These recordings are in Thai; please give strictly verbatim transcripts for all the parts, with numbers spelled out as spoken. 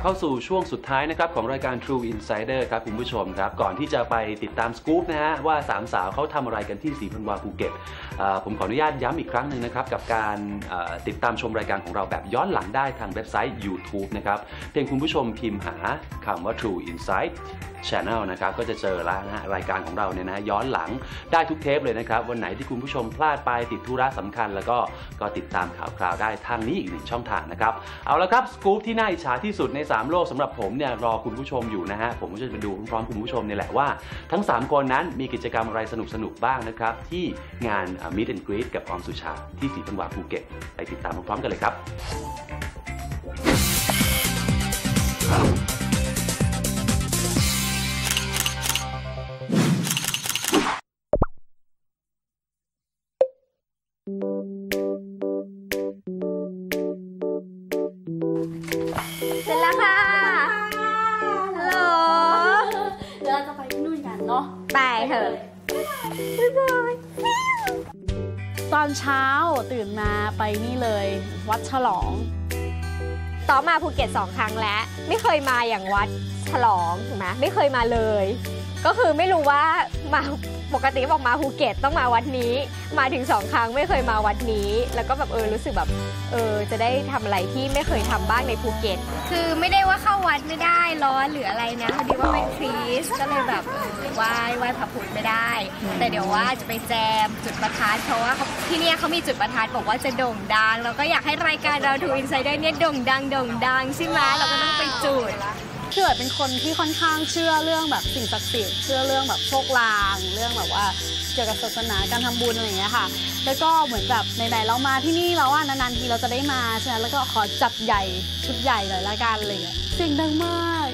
เข้าสู่ช่วงสุดท้ายนะครับของรายการ True Insider ครับคุณผู้ชมครับก่อนที่จะไปติดตามสกู๊ปนะฮะว่าสามสาวเขาทำอะไรกันที่ศรีพันวาภูเก็ตผมขออนุญาตย้ำอีกครั้งหนึ่งนะครับกับการติดตามชมรายการของเราแบบย้อนหลังได้ทางเว็บไซต์ YouTube นะครับเพียงคุณผู้ชมพิมพ์หาคำว่า True Insight Channel นะครับก็จะเจอแล้วนะฮะรายการของเราเนี่ยนะย้อนหลังได้ทุกเทปเลยนะครับวันไหนที่คุณผู้ชมพลาดไปติดธุระสำคัญแล้วก็ก็ติดตามข่าวคราวได้ทางนี้อีกหนึ่งช่องทางนะครับเอาละครับสกู๊ปที่น่าอิจฉาที่สุดในสามโลกสำหรับผมเนี่ยรอคุณผู้ชมอยู่นะฮะผมก็จะไปดูพร้อมๆคุณผู้ชมนี่แหละว่าทั้งสามคนนั้นมีกิจกรรมอะไรสนุกๆบ้างนะครับที่งาน Meet and Greet กับออมสุชาที่ศรีพันวาภูเก็ตไปติดตามพร้อมๆกันเลยครับเสร็จแล้วค่ะฮัลโหลเดี๋ยวเราจะไปที่นู่นกันเนาะไปเถอะบ๊ายบายตอนเช้าตื่นมาไปนี่เลยวัดฉลองต่อมาภูเก็ตสองครั้งแล้วไม่เคยมาอย่างวัดฉลองถูกไหมไม่เคยมาเลยก็คือไม่รู้ว่ามาปกติบอกมาภูเก็ตต้องมาวัดนี้มาถึงสองครั้งไม่เคยมาวัดนี้แล้วก็แบบเออรู้สึกแบบเออจะได้ทำอะไรที่ไม่เคยทำบ้างในภูเก็ตคือไม่ได้ว่าเข้าวัดไม่ได้ร้อนหรืออะไรนะพอดีว่าเป็นคริสก็เลยแบบไหว้ไหว้พระพุทธไม่ได้แต่เดี๋ยวว่าจะไปแจมจุดประทัดเพราะว่าที่นี่เขามีจุดประทัดบอกว่าจะโด่งดังแล้วก็อยากให้รายการเราทูอินไซเดอร์เนี่ยโด่งดังโด่งดังใช่ไหมเราก็ต้องไปจุดเกิดเป็นคนที่ค่อนข้างเชื่อเรื่องแบบสิ่งศักดิ์สิทธิ์เชื่อเรื่องแบบโชคลางเรื่องแบบว่าเกี่ยวกับศาสนาการทำบุญอะไรอย่างเงี้ยค่ะแล้วก็เหมือนแบบไหนๆเรามาที่นี่แล้วอ่ะนานๆทีเราจะได้มาใช่ไหมแล้วก็ขอจัดใหญ่ชุดใหญ่หน่อยละกันอะไรเงี้ยเสียงดังมาก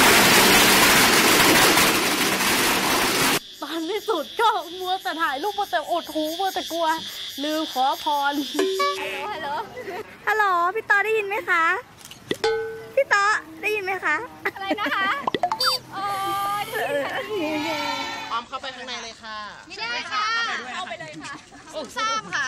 ตอนที่สุดก็มัวแต่ถ่ายรูปมัวแต่อดหูมัวแต่กลัวลืมขอพรฮัลโหลฮัลโหลพี่ต่อได้ยินไหมคะพี่ต๊อได้ยินไหมคะอะไรนะคะอ๋อออมเข้าไปข้างในเลยค่ะไม่ได้ค่ะเข้าไปเลยค่ะทราบค่ะ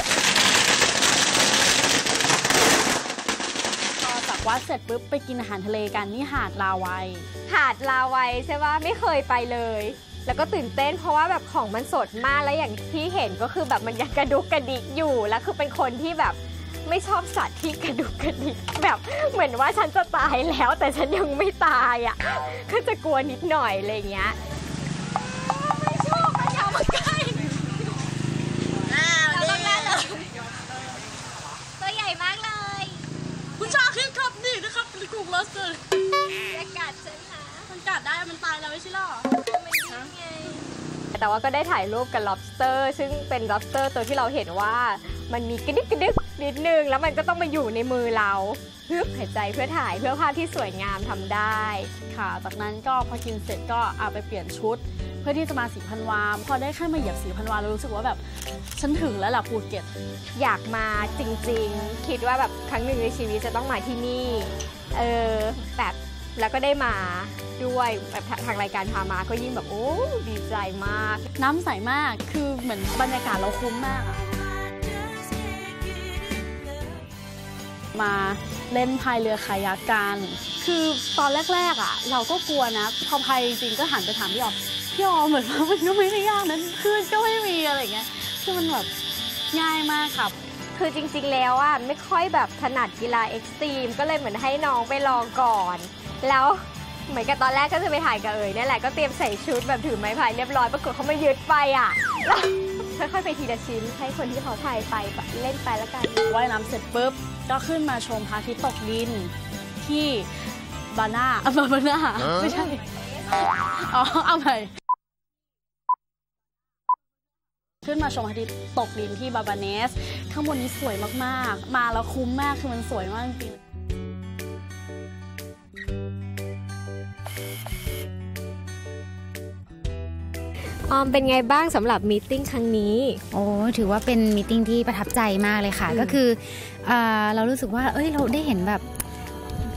พอจากวัดเสร็จปุ๊บไปกินอาหารทะเลกันที่หาดลาวัยหาดลาวัยใช่ป่ะไม่เคยไปเลยแล้วก็ตื่นเต้นเพราะว่าแบบของมันสดมากแล้วอย่างที่เห็นก็คือแบบมันยังกระดุกกระดิกอยู่แล้วคือเป็นคนที่แบบไม่ชอบสัตว์ที่กระดุกกระดิกแบบเหมือนว่าฉันจะตายแล้วแต่ฉันยังไม่ตายอ่ะก็จะกลัวนิดหน่อยอะไรเงี้ยไม่ชอบอย่ามาใกล้เราต้องแล่นเลยตัวใหญ่มากเลยคุณชาขึ้นครับนี่นะครับเป็นกลุ่มลอสเตอร์จะกัดฉันนะมันกัดได้มันตายแล้วไม่ใช่หรอมันดิ้นไงแต่ว่าก็ได้ถ่ายรูปกับ lobster ซึ่งเป็น lobster ตัวที่เราเห็นว่ามันมีกระดิกกระดิกนิดนึงแล้วมันก็ต้องมาอยู่ในมือเราฮึบหายใจเพื่อถ่ายเพื่อภาพที่สวยงามทำได้ค่ะจากนั้นก็พอกินเสร็จก็เอาไปเปลี่ยนชุดเพื่อที่จะมาศรีพันวาพอได้แค่มาเหยียบศรีพันวาเรารู้สึกว่าแบบฉันถึงแล้วล่ะภูเก็ตอยากมาจริงๆคิดว่าแบบครั้งหนึ่งในชีวิตจะต้องมาที่นี่เออแบบแล้วก็ได้มาด้วยแบบทางรายการพามาก็ยิ่งแบบโอ้ดีใจมากน้ำใสมากคือเหมือนบรรยากาศเราคุ้มมากอะมาเล่นพายเรือคายักกันคือตอนแรกๆอ่ะเราก็กลัวนะพอพายจริงก็หันไปถามพี่ออมพี่ออมเหมือนว่ามันก็ไม่ได้ยากนั้นคลื่นก็ไม่มีอะไรเงี้ยคือมันแบบง่ายมากครับคือจริงๆแล้วอ่ะไม่ค่อยแบบถนัดกีฬาเอ็กซ์ตรีมก็เลยเหมือนให้น้องไปลองก่อนแล้วเหมือนกับตอนแรกก็จะไปถ่ายกับเอ๋ยนี่แหละก็เตรียมใส่ชุดแบบถือไม้พายเรียบร้อยปรากฏเขามายึดไปอ่ะค่อยๆไปทีละชิ้นให้คนที่เขาถ่ายไปเล่นไปแล้วกันว่ายน้ำเสร็จปุ๊บก็ขึ้นมาชมพระอาทิตย์ตกดินที่บาน่าบาน่าไม่ใช่อ๋อเอาใหม่ขึ้นมาชมพระอาทิตย์ตกดินที่บาบาเนสข้างบนนี้สวยมากๆมาแล้วคุ้มมากคือมันสวยมากจริงออมเป็นไงบ้างสำหรับมีตติ้งครั้งนี้โอ้ถือว่าเป็นมีตติ้งที่ประทับใจมากเลยค่ะก็คือเอ่อเรารู้สึกว่าเอ้ยเราได้เห็นแบบ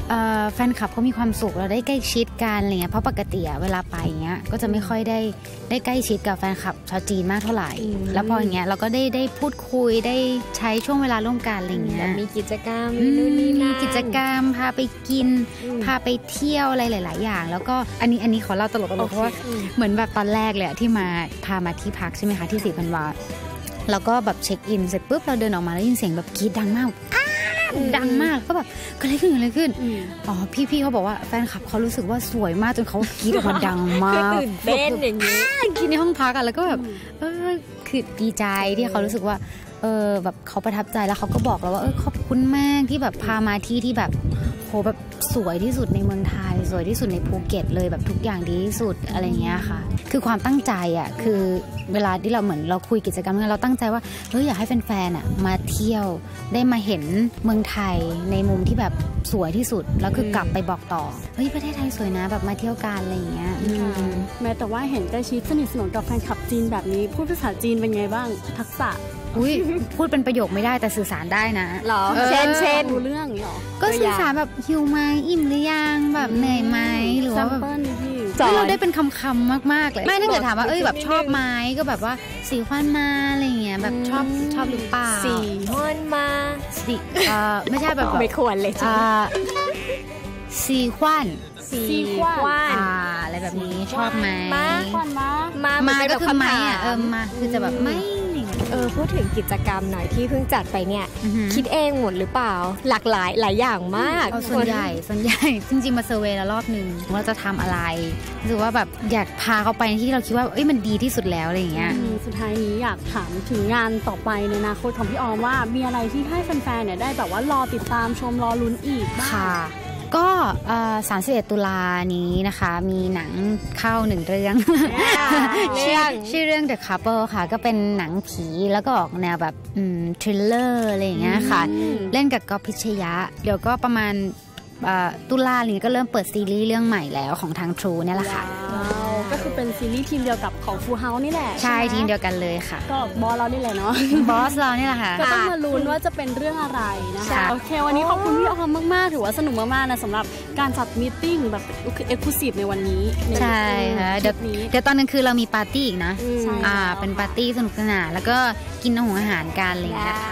แฟนคลับเขามีความสุขเราได้ใกล้ชิดกันอะไรเงี้ยเพราะปกติเวลาไปอย่างเงี้ยก็จะไม่ค่อยได้ได้ใกล้ชิดกับแฟนคลับชาวจีนมากเท่าไหร่แล้วพออย่างเงี้ยเราก็ได้ได้พูดคุยได้ใช้ช่วงเวลาร่วมกันอะไรเงี้ยมีกิจกรรมมีนู่นนี่นั่นมีกิจกรรมพาไปกินพาไปเที่ยวอะไรหลายๆอย่างแล้วก็อันนี้อันนี้ขอเล่าตลกๆเพราะว่าเหมือนแบบตอนแรกเลยที่มาพามาที่พักใช่ไหมคะที่สีพันวาแล้วก็แบบเช็คอินเสร็จปุ๊บเราเดินออกมาแล้วยินเสียงแบบกรี๊ดดังมากดังมากก็แบบเกิดอะไรขึ้นอะไรขึ้นอ๋อพี่ๆเขาบอกว่าแฟนคลับเขารู้สึกว่าสวยมากจนเขากรี๊ดออกมาดังมากตื่นเต้นอย่างนี้กรี๊ดในห้องพักอะแล้วก็แบบเออคือดีใจที่เขารู้สึกว่าเออแบบเขาประทับใจแล้วเขาก็บอกเราว่าเออขอบคุณมากที่แบบพามาที่ที่แบบโหแบบสวยที่สุดในเมืองไทยสวยที่สุดในภูเก็ตเลยแบบทุกอย่างดีที่สุดอะไรเงี้ยค่ะคือความตั้งใจอ่ะคือเวลาที่เราเหมือนเราคุยกิจกรรมเราตั้งใจว่าเฮ้ยอยากให้แฟนๆอ่ะมาเที่ยวได้มาเห็นเมืองไทยในมุมที่แบบสวยที่สุดแล้วคือกลับไปบอกต่อเฮ้ยประเทศไทยสวยนะแบบมาเที่ยวกันอะไรเงี้ยแม้แต่ว่าเห็นใกล้ชิดสนิทสนมกับแฟนคลับจีนแบบนี้พูดภาษาจีนเป็นไงบ้างทักษะอุ้ยพูดเป็นประโยคไม่ได้แต่สื่อสารได้นะหรอเช่นเช่นรู้เรื่องหรอก็สื่อสารแบบหิวไหมอิ่มหรือยังแบบเหนื่อยไหมหรือว่าแบบเราได้เป็นคำคำมากๆเลยไม่ถ้าเกิดถามว่าเอ้ยแบบชอบไหมก็แบบว่าสีควันมาอะไรเงี้ยแบบชอบชอบหรือเปล่าสีควันมาสีเอ่อไม่ใช่แบบไม่ควรเลยจ้าสีควันสีควันอ่าอะไรแบบนี้ชอบไหมมาควันมามามาก็คือไม่อ่ะเออมาคือจะแบบไม่เออพูดถึงกิจกรรมหน่อยที่เพิ่งจัดไปเนี่ยคิดเองหมดหรือเปล่าหลากหลายหลายอย่างมากส่วนใหญ่ส่วนใหญ่จริงๆมาเซอร์เวย์แล้วรอบนึงว่าจะทำอะไรรู้สึกว่าแบบอยากพาเขาไปที่เราคิดว่าเอ้ยมันดีที่สุดแล้วอะไรอย่างเงี้ยสุดท้ายนี้อยากถามถึงงานต่อไปในอนาคตของพี่ออมว่ามีอะไรที่ให้แฟนๆเนี่ยได้แบบว่ารอติดตามชมรอลุ้นอีกบ้างค่ะก็สามสิบเอ็ดตุลานี้นะคะมีหนังเข้าหนึ่งเรื่อง ชื่อชื่อเรื่อง The Couple ค่ะก็เป็นหนังผีแล้วก็ออกแนวแบบทริลเลอร์อะไรอย่างเงี้ยค่ะเล่นกับก๊อฟพิชยะเดี๋ยวก็ประมาณตุลานี้ก็เริ่มเปิดซีรีส์เรื่องใหม่แล้วของทาง True เนี่ยแหละค่ะก็คือเป็นซีรีส์ทีมเดียวกับของ Full House นี่แหละใช่ทีมเดียวกันเลยค่ะก็บอสเรานี่แหละเนาะบอสเรานี่แหละค่ะก็ต้องมาลุ้นว่าจะเป็นเรื่องอะไรนะคะโอเควันนี้ขอบคุณพี่ออมมากๆถือว่าสนุกมากๆนะสำหรับการจัดมีตติ้งแบบเอ็กซ์คลูซีฟในวันนี้ใช่ค่ะเดี๋ยวเดี๋ยวตอนนึงคือเรามีปาร์ตี้อีกนะอ่าเป็นปาร์ตี้สนุกสนานแล้วก็กินอาหารกันอะไรอย่างเงี้ย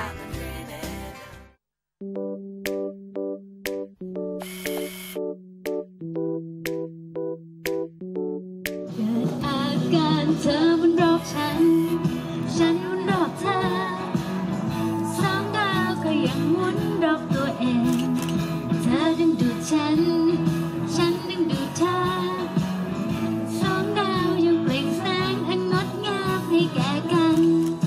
เธอวนรอบฉันฉันวนรอบเธอสองดาวก็ยังวนรอบตัวเองเธอดึงดูดฉันฉันดึงดูดเธอสองดาวยังเปล่งแสงอันงดงามให้แก่กัน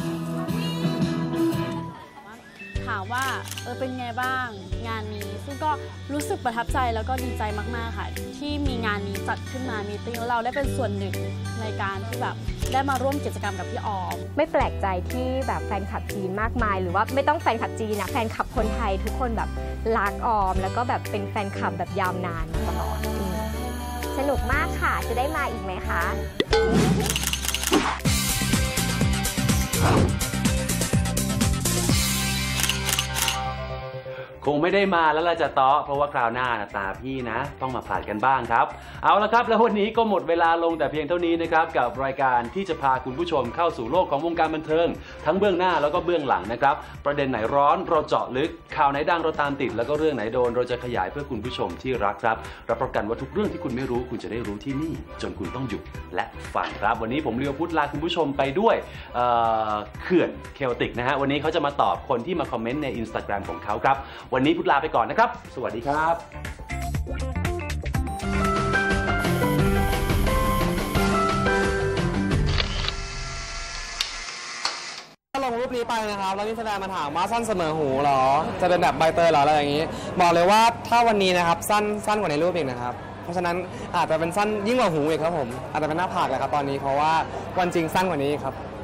ถามว่าเออเป็นไงบ้างงานนี้ซึ่งก็รู้สึกประทับใจแล้วก็ดีใจมากๆค่ะที่มีงานนี้จัดขึ้นมามีติ้งแล้วเราได้เป็นส่วนหนึ่งในการที่แบบได้มาร่วมกิจกรรมกับพี่ออมไม่แปลกใจที่แบบแฟนคลับจีนมากมายหรือว่าไม่ต้องแฟนคลับจีนนะแฟนคลับคนไทยทุกคนแบบรักออมแล้วก็แบบเป็นแฟนคลับแบบยาวนานมาตลอดสนุกมากค่ะจะได้มาอีกไหมคะคงไม่ได้มาแล้วล่ะจะเตาะเพราะว่าคราวหน้าตาพี่นะต้องมาผลัดกันบ้างครับเอาละครับแล้ววันนี้ก็หมดเวลาลงแต่เพียงเท่านี้นะครับกับรายการที่จะพาคุณผู้ชมเข้าสู่โลกของวงการบันเทิงทั้งเบื้องหน้าแล้วก็เบื้องหลังนะครับประเด็นไหนร้อนเราเจาะลึกข่าวไหนดังเราตามติดแล้วก็เรื่องไหนโดนเราจะขยายเพื่อคุณผู้ชมที่รักครับรับประกันว่าทุกเรื่องที่คุณไม่รู้คุณจะได้รู้ที่นี่จนคุณต้องหยุดและฟังครับวันนี้ผมเลียวพุทธลาคุณผู้ชมไปด้วยเเขื่อนเคโอติกนะฮะวันนี้เขาจะมาตอบคนที่มาคอมเมนต์ใน Instagram ของเขาครับวันนี้พุทธลาไปก่อนนะครับสวัสดีครับลงรูปนี้ไปนะครับแล้วมีแสดงมาถามว่าสั้นเสมอหูเหรอจะเป็นแบบใบเตยเหรออะไรอย่างนี้บอกเลยว่าถ้าวันนี้นะครับสั้นสั้นกว่าในรูปอีกนะครับเพราะฉะนั้นอาจจะเป็นสั้นยิ่งกว่าหูอีกครับผมอาจจะเป็นหน้าผากแหละครับตอนนี้เพราะว่าวันจริงสั้นกว่านี้ครับ